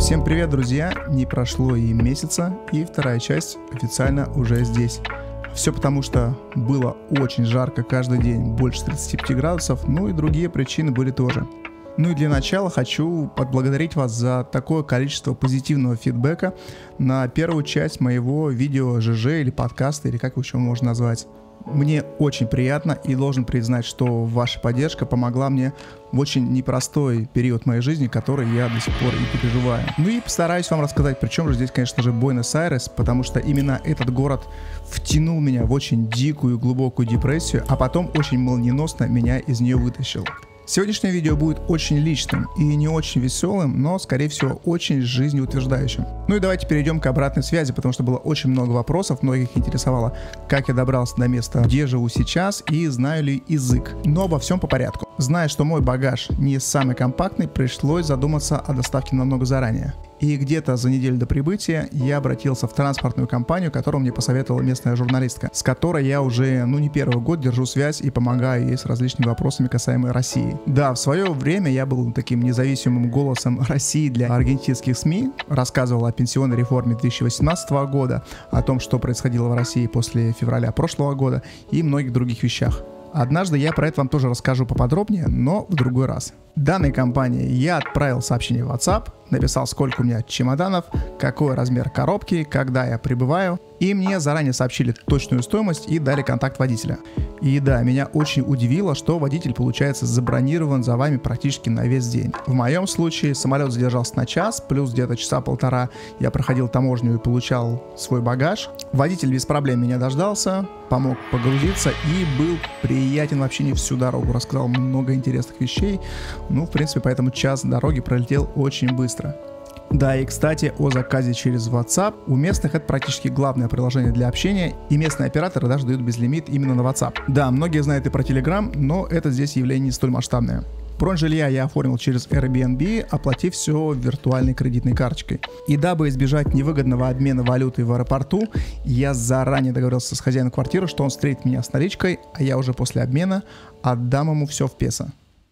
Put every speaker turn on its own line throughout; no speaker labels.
Всем привет, друзья! Не прошло и месяца, и вторая часть официально уже здесь. Все потому, что было очень жарко каждый день, больше 35 градусов, ну и другие причины были тоже. Ну и для начала хочу отблагодарить вас за такое количество позитивного фидбэка на первую часть моего видео ЖЖ или подкаста, или как его еще можно назвать. Мне очень приятно и должен признать, что ваша поддержка помогла мне в очень непростой период моей жизни, который я до сих пор и переживаю. Ну и постараюсь вам рассказать, причем же здесь, конечно же, Буэнос-Айрес, потому что именно этот город втянул меня в очень дикую глубокую депрессию, а потом очень молниеносно меня из нее вытащил. Сегодняшнее видео будет очень личным и не очень веселым, но, скорее всего, очень жизнеутверждающим. Ну и давайте перейдем к обратной связи, потому что было очень много вопросов, многих интересовало, как я добрался до места, где живу сейчас и знаю ли язык. Но обо всем по порядку. Зная, что мой багаж не самый компактный, пришлось задуматься о доставке намного заранее. И где-то за неделю до прибытия я обратился в транспортную компанию, которую мне посоветовала местная журналистка, с которой я уже, не первый год держу связь и помогаю ей с различными вопросами касаемо России. Да, в свое время я был таким независимым голосом России для аргентинских СМИ, рассказывал о пенсионной реформе 2018 года, о том, что происходило в России после февраля прошлого года и многих других вещах. Однажды я про это вам тоже расскажу поподробнее, но в другой раз. Данной компании я отправил сообщение в WhatsApp, написал, сколько у меня чемоданов, какой размер коробки, когда я прибываю, и мне заранее сообщили точную стоимость и дали контакт водителя. И да, меня очень удивило, что водитель, получается, забронирован за вами практически на весь день. В моем случае самолет задержался на час, плюс где-то часа полтора я проходил таможню и получал свой багаж. Водитель без проблем меня дождался, помог погрузиться и был приятен в общении всю дорогу, рассказал много интересных вещей. В принципе, поэтому час дороги пролетел очень быстро. Да, и, кстати, о заказе через WhatsApp. У местных это практически главное приложение для общения, и местные операторы даже дают безлимит именно на WhatsApp. Да, многие знают и про Telegram, но это здесь явление не столь масштабное. Бронь жилья я оформил через Airbnb, оплатив все виртуальной кредитной карточкой. И дабы избежать невыгодного обмена валюты в аэропорту, я заранее договорился с хозяином квартиры, что он встретит меня с наличкой, а я уже после обмена отдам ему все в песо.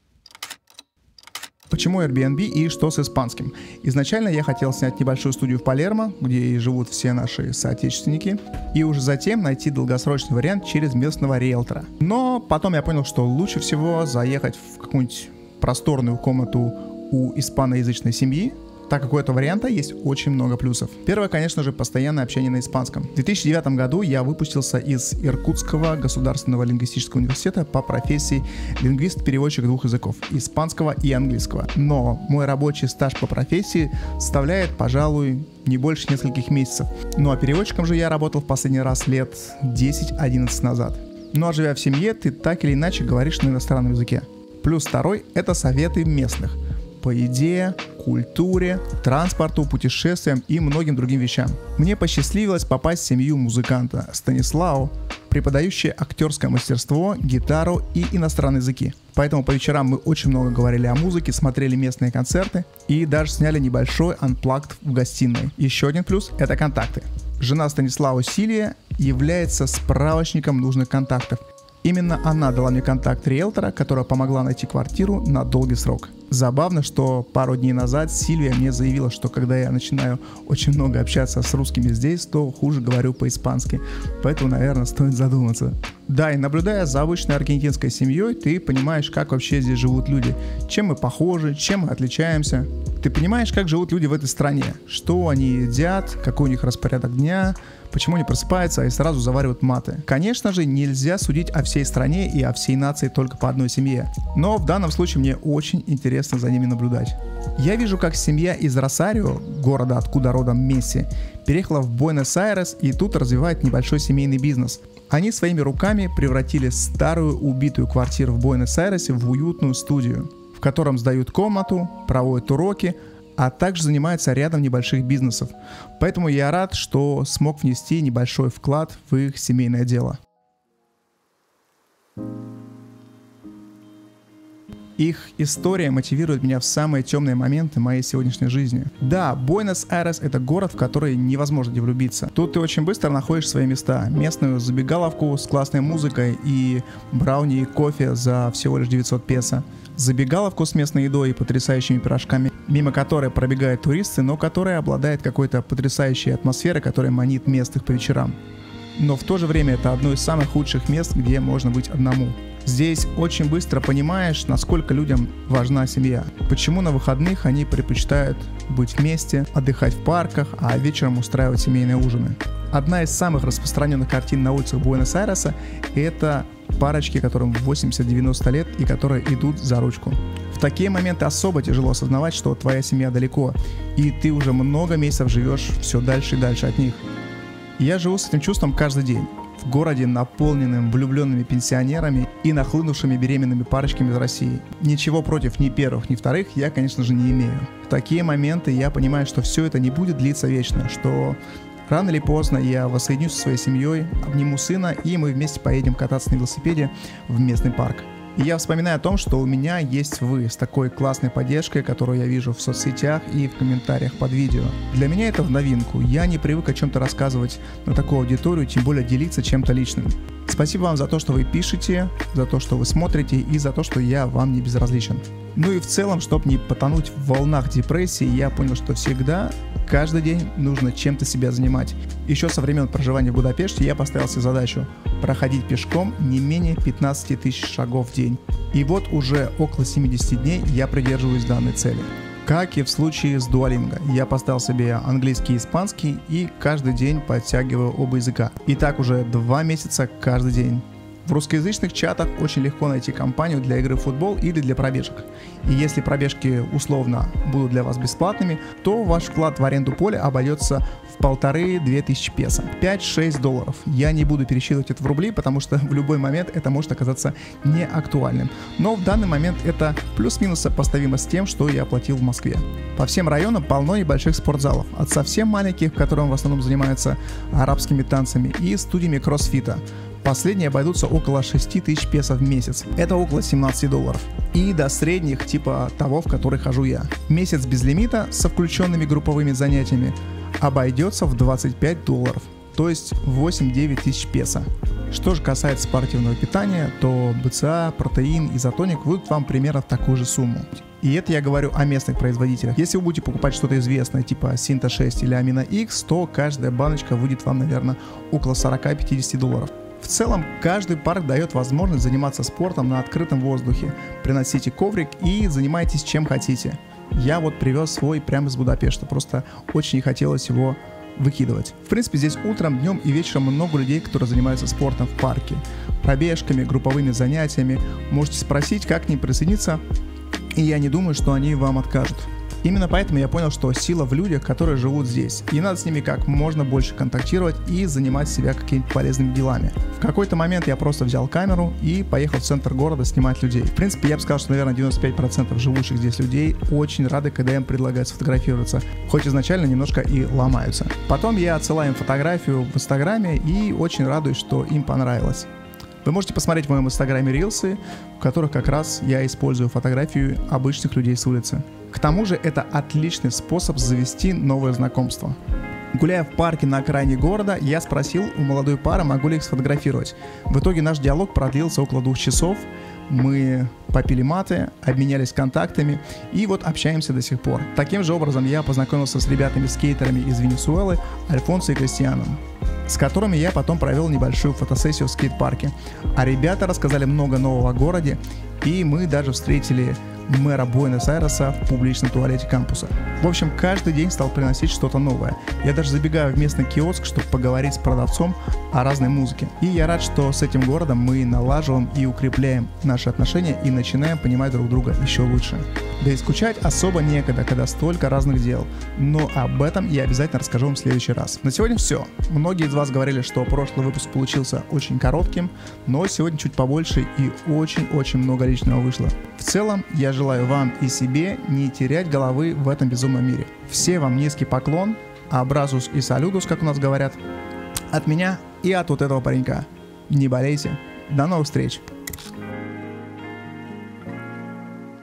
Почему Airbnb и что с испанским? Изначально я хотел снять небольшую студию в Палермо, где и живут все наши соотечественники, и уже затем найти долгосрочный вариант через местного риэлтора. Но потом я понял, что лучше всего заехать в какую-нибудь просторную комнату у испаноязычной семьи, так как у этого варианта есть очень много плюсов. Первое, конечно же, постоянное общение на испанском. В 2009 году я выпустился из Иркутского государственного лингвистического университета по профессии лингвист-переводчик двух языков, испанского и английского. Но мой рабочий стаж по профессии составляет, пожалуй, не больше нескольких месяцев. Ну а переводчиком же я работал в последний раз лет 10-11 назад. Ну а живя в семье, ты так или иначе говоришь на иностранном языке. Плюс второй — это советы местных по еде, культуре, транспорту, путешествиям и многим другим вещам. Мне посчастливилось попасть в семью музыканта Станислао, преподающего актерское мастерство, гитару и иностранные языки. Поэтому по вечерам мы очень много говорили о музыке, смотрели местные концерты и даже сняли небольшой unplugged в гостиной. Еще один плюс — это контакты. Жена Станислава, Силья, является справочником нужных контактов. Именно она дала мне контакт риэлтора, которая помогла найти квартиру на долгий срок. Забавно, что пару дней назад Сильвия мне заявила, что когда я начинаю очень много общаться с русскими здесь, то хуже говорю по-испански. Поэтому, наверное, стоит задуматься. Да, и наблюдая за обычной аргентинской семьей, ты понимаешь, как вообще здесь живут люди. Чем мы похожи, чем мы отличаемся. Ты понимаешь, как живут люди в этой стране. Что они едят, какой у них распорядок дня, почему они просыпаются и сразу заваривают маты. Конечно же, нельзя судить о всей стране и о всей нации только по одной семье. Но в данном случае мне очень интересно за ними наблюдать. Я вижу, как семья из Росарио, города, откуда родом Месси, переехала в Буэнос-Айрес и тут развивает небольшой семейный бизнес. Они своими руками превратили старую убитую квартиру в Буэнос-Айресе в уютную студию, в котором сдают комнату, проводят уроки, а также занимаются рядом небольших бизнесов. Поэтому я рад, что смог внести небольшой вклад в их семейное дело. Их история мотивирует меня в самые темные моменты моей сегодняшней жизни. Да, Буэнос-Айрес — это город, в который невозможно не влюбиться. Тут ты очень быстро находишь свои места. Местную забегаловку с классной музыкой и брауни и кофе за всего лишь 900 песо. Забегаловку с местной едой и потрясающими пирожками, мимо которой пробегают туристы, но которая обладает какой-то потрясающей атмосферой, которая манит местных по вечерам. Но в то же время это одно из самых худших мест, где можно быть одному. Здесь очень быстро понимаешь, насколько людям важна семья. Почему на выходных они предпочитают быть вместе, отдыхать в парках, а вечером устраивать семейные ужины. Одна из самых распространенных картин на улицах Буэнос-Айреса – это парочки, которым 80-90 лет и которые идут за ручку. В такие моменты особо тяжело осознавать, что твоя семья далеко, и ты уже много месяцев живешь все дальше и дальше от них. Я живу с этим чувством каждый день. В городе, наполненным влюбленными пенсионерами и нахлынувшими беременными парочками из России. Ничего против ни первых, ни вторых я, конечно же, не имею. В такие моменты я понимаю, что все это не будет длиться вечно, что рано или поздно я воссоединюсь со своей семьей, обниму сына, и мы вместе поедем кататься на велосипеде в местный парк. И я вспоминаю о том, что у меня есть вы с такой классной поддержкой, которую я вижу в соцсетях и в комментариях под видео. Для меня это в новинку. Я не привык о чем-то рассказывать на такую аудиторию, тем более делиться чем-то личным. Спасибо вам за то, что вы пишете, за то, что вы смотрите и за то, что я вам не безразличен. Ну и в целом, чтобы не потонуть в волнах депрессии, я понял, что всегда, каждый день нужно чем-то себя занимать. Еще со времен проживания в Будапеште я поставил себе задачу проходить пешком не менее 15 тысяч шагов в день. И вот уже около 70 дней я придерживаюсь данной цели. Как и в случае с Duolingo, я поставил себе английский и испанский и каждый день подтягиваю оба языка. И так уже 2 месяца каждый день. В русскоязычных чатах очень легко найти компанию для игры в футбол или для пробежек. И если пробежки условно будут для вас бесплатными, то ваш вклад в аренду поля обойдется в 1500-2000 песо. 5-6 долларов. Я не буду пересчитывать это в рубли, потому что в любой момент это может оказаться неактуальным. Но в данный момент это плюс-минус сопоставимо с тем, что я оплатил в Москве. По всем районам полно небольших спортзалов. От совсем маленьких, которые в основном занимаются арабскими танцами, и студиями кроссфита. Последние обойдутся около 6000 песо в месяц. Это около 17 долларов. И до средних, типа того, в который хожу я. Месяц без лимита со включенными групповыми занятиями обойдется в 25 долларов. То есть 8-9 тысяч песо. Что же касается спортивного питания, то БЦА, протеин, изотоник выйдут вам примерно в такую же сумму. И это я говорю о местных производителях. Если вы будете покупать что-то известное, типа Синта 6 или Амина X, то каждая баночка выйдет вам, наверное, около 40-50 долларов. В целом, каждый парк дает возможность заниматься спортом на открытом воздухе. Приносите коврик и занимайтесь чем хотите. Я вот привез свой прямо из Будапешта, просто очень не хотелось его выкидывать. В принципе, здесь утром, днем и вечером много людей, которые занимаются спортом в парке. Пробежками, групповыми занятиями. Можете спросить, как к ним присоединиться, и я не думаю, что они вам откажут. Именно поэтому я понял, что сила в людях, которые живут здесь, и надо с ними как можно больше контактировать и занимать себя какими-то полезными делами. В какой-то момент я просто взял камеру и поехал в центр города снимать людей. В принципе, я бы сказал, что, наверное, 95% живущих здесь людей очень рады, когда им предлагают сфотографироваться, хоть изначально немножко и ломаются. Потом я отсылаю им фотографию в Инстаграме и очень радуюсь, что им понравилось. Вы можете посмотреть в моем Инстаграме рилсы, в которых как раз я использую фотографию обычных людей с улицы. К тому же это отличный способ завести новое знакомство. Гуляя в парке на окраине города, я спросил у молодой пары, могу ли их сфотографировать. В итоге наш диалог продлился около 2 часов. Мы попили маты, обменялись контактами и вот общаемся до сих пор. Таким же образом я познакомился с ребятами-скейтерами из Венесуэлы, Альфонсо и Кристианом, с которыми я потом провел небольшую фотосессию в скейт-парке. А ребята рассказали много нового о городе, и мы даже встретили мэра Буэнос-Айреса в публичном туалете кампуса. В общем, каждый день стал приносить что-то новое. Я даже забегаю в местный киоск, чтобы поговорить с продавцом о разной музыке. И я рад, что с этим городом мы налаживаем и укрепляем наши отношения и начинаем понимать друг друга еще лучше. Да и скучать особо некогда, когда столько разных дел. Но об этом я обязательно расскажу вам в следующий раз. На сегодня все. Многие из вас говорили, что прошлый выпуск получился очень коротким, но сегодня чуть побольше и очень-очень много личного вышло. В целом, я желаю вам и себе не терять головы в этом безумном мире. Все вам низкий поклон, абразус и салютус, как у нас говорят, от меня и от вот этого паренька. Не болейте. До новых встреч.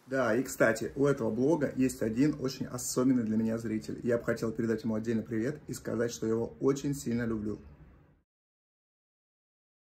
Да, и, кстати, у этого блога есть один очень особенный для меня зритель. Я бы хотел передать ему отдельный привет и сказать, что я его очень сильно люблю.